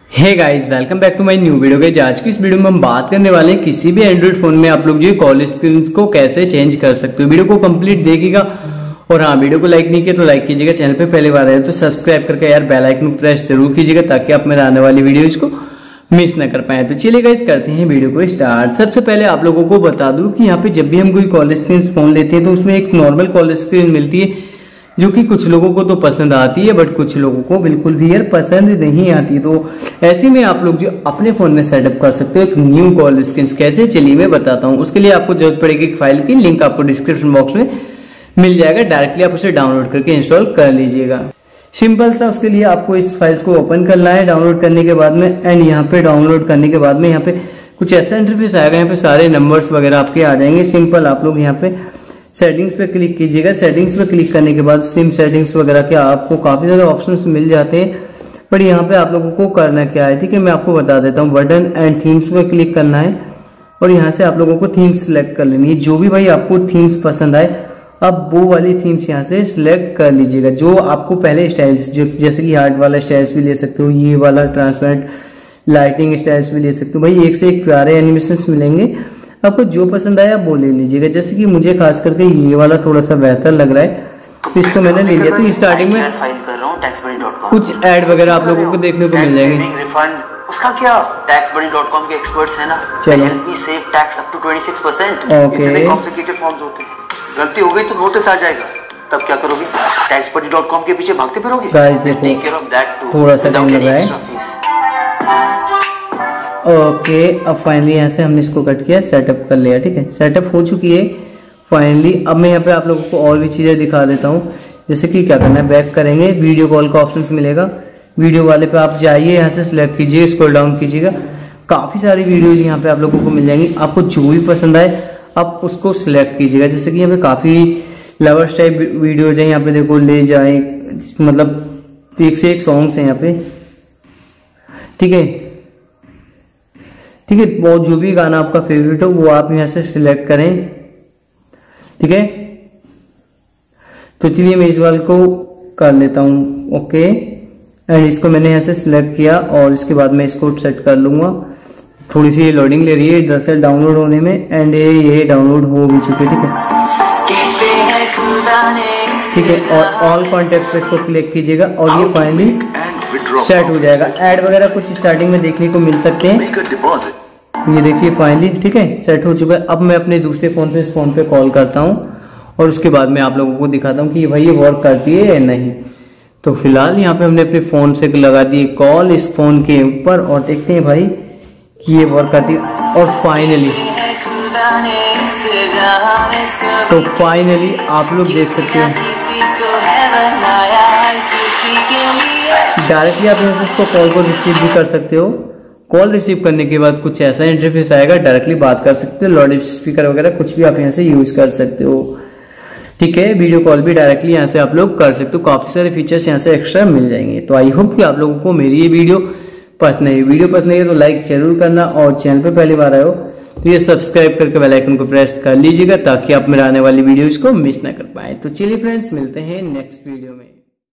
Hey guys, welcome back to my new video. Guys, आज की इस वीडियो में हम बात करने वाले हैं किसी भी एंड्रॉइड फोन में आप लोग जो कॉल स्क्रीन को कैसे चेंज कर सकते हो। वीडियो को कंप्लीट देखिएगा और हाँ, वीडियो को लाइक नहीं किया तो लाइक कीजिएगा। चैनल पे पहली बार आए तो सब्सक्राइब करके यार बेल आइकन को प्रेस जरूर कीजिएगा ताकि आप मेरे आने वाली वीडियोज को मिस न कर पाए। तो चलिए गाइस, करते हैं वीडियो को स्टार्ट। सबसे पहले आप लोगों को बता दूं कि यहाँ पे जब भी हम कोई कॉल स्क्रीन फोन लेते हैं तो उसमें एक नॉर्मल कॉल स्क्रीन मिलती है जो कि कुछ लोगों को तो पसंद आती है बट कुछ लोगों को बिल्कुल भी यार पसंद नहीं आती। तो ऐसे में आप लोग जो अपने फोन में सेटअप कर सकते हो एक न्यू कॉल स्क्रीन कैसे, चलिए मैं बताता हूँ। उसके लिए आपको जरूरत पड़ेगी एक फाइल की, लिंक आपको डिस्क्रिप्शन बॉक्स में मिल जाएगा। डायरेक्टली आप उसे डाउनलोड करके इंस्टॉल कर लीजिएगा। सिंपल सा, उसके लिए आपको इस फाइल्स को ओपन करना है डाउनलोड करने के बाद में। एंड यहाँ पे डाउनलोड करने के बाद में यहाँ पे कुछ ऐसा इंटरफेस आएगा। यहाँ पे सारे नंबर्स वगैरह आपके आ जाएंगे। सिंपल आप लोग यहाँ पे सेटिंग्स पे क्लिक कीजिएगा। सेटिंग्स पे क्लिक करने के बाद सिम सेटिंग्स वगैरह के आपको काफी सारे ऑप्शंस मिल जाते हैं। पर यहाँ पे आप लोगों को करना क्या है, ठीक है, मैं आपको बता देता हूँ। बटन एंड थीम्स पे क्लिक करना है और यहाँ से आप लोगों को थीम्स सिलेक्ट कर लेनी है। जो भी भाई आपको थीम्स पसंद आए अब वो वाली थीम्स यहाँ से सिलेक्ट कर लीजिएगा। जो आपको पहले स्टाइल्स जैसे कि हार्ट वाला स्टाइल्स भी ले सकते हो, ये वाला ट्रांसपेरेंट लाइटिंग स्टाइल्स भी ले सकते हो। भाई एक से एक प्यारे एनिमेशन मिलेंगे, आपको जो पसंद आया वो ले लीजिएगा। जैसे कि मुझे खास करके ये वाला थोड़ा सा बेहतर लग रहा है तो इसको मैंने ले लिया। तो स्टार्टिंग में कुछ ऐड वगैरह आप लोगों को देखने को मिल जाएंगे। उसका क्या, taxbuddy.com के एक्सपर्ट्स हैं ना, चलो help me save tax up to 26%। Okay, इतने कॉम्प्लिकेटेड फॉर्म्स होते हैं, गलती हो गई तो नोटिस आ जाएगा, तब क्या करोगे? taxbuddy.com के पीछे भागते फिरोगे? गाइस देखो, take care of that too, थोड़ा सा टाइम लग रहा है। ओके, अब फाइनली यहाँ से हमने इसको कट किया, सेटअप कर लिया। ठीक है, सेटअप हो चुकी है फाइनली। अब मैं यहाँ पे आप लोगों को और भी चीजें दिखा देता हूँ। जैसे कि क्या करना है, बैक करेंगे, वीडियो कॉल का ऑप्शन मिलेगा। वीडियो वाले पे आप जाइए, यहाँ से सिलेक्ट कीजिए, स्क्रॉल डाउन कीजिएगा। काफी सारी वीडियोज यहाँ पे आप लोगों को मिल जाएंगी। आपको जो भी पसंद आए आप उसको सिलेक्ट कीजिएगा। जैसे कि यहाँ पे काफी लवर्स टाइप वीडियोज है। यहाँ पे देखो, ले जाए, मतलब एक से एक सॉन्ग्स है यहाँ पे। ठीक है, ठीक है, वो जो भी गाना आपका फेवरेट हो वो आप यहाँ से सिलेक्ट करें। ठीक है, तो चलिए मैं इस वाले को कर लेता हूँ। ओके, एंड इसको मैंने यहाँ से सिलेक्ट किया और इसके बाद मैं इसको सेट कर लूंगा। थोड़ी सी लोडिंग ले रही है दरअसल डाउनलोड होने में, एंड ये डाउनलोड हो भी चुके। ठीक है, ठीक है, और ऑल कॉन्टेक्ट पे इसको क्लिक कीजिएगा और ये फाइनली सेट हो जाएगा। ऐड वगैरह कुछ स्टार्टिंग में देखने को मिल सकते हैं, ये देखिए फाइनली। ठीक है, सेट हो चुका है। अब मैं अपने दूसरे फोन से इस फोन पे कॉल करता हूँ और उसके बाद मैं आप लोगों को दिखाता हूँ कि भाई ये वर्क करती है या नहीं। तो फिलहाल यहाँ पे हमने अपने फोन से लगा दी कॉल इस फोन के ऊपर और देखते हैं भाई कि ये वर्क करती है। और फाइनली आप लोग देख सकते हैं डायरेक्टली आप इसको कॉल को रिसीव भी कर सकते हो। कॉल रिसीव करने के बाद कुछ ऐसा इंटरफेस आएगा, डायरेक्टली बात कर सकते हो, लाउड स्पीकर वगैरह कुछ भी आप यहाँ से यूज कर सकते हो। ठीक है, वीडियो कॉल भी डायरेक्टली यहाँ से आप लोग कर सकते हो। काफी सारे फीचर्स यहाँ से एक्स्ट्रा मिल जाएंगे। तो आई होप कि आप लोगों को मेरी ये वीडियो पसंद है। वीडियो पसंद है तो लाइक जरूर करना और चैनल पे पहली बार आए हो तो ये सब्सक्राइब करके बेल आइकन को प्रेस कर लीजिएगा ताकि आप मेरे आने वाली वीडियोज को मिस ना कर पाए। तो चलिए फ्रेंड्स, मिलते हैं नेक्स्ट वीडियो में।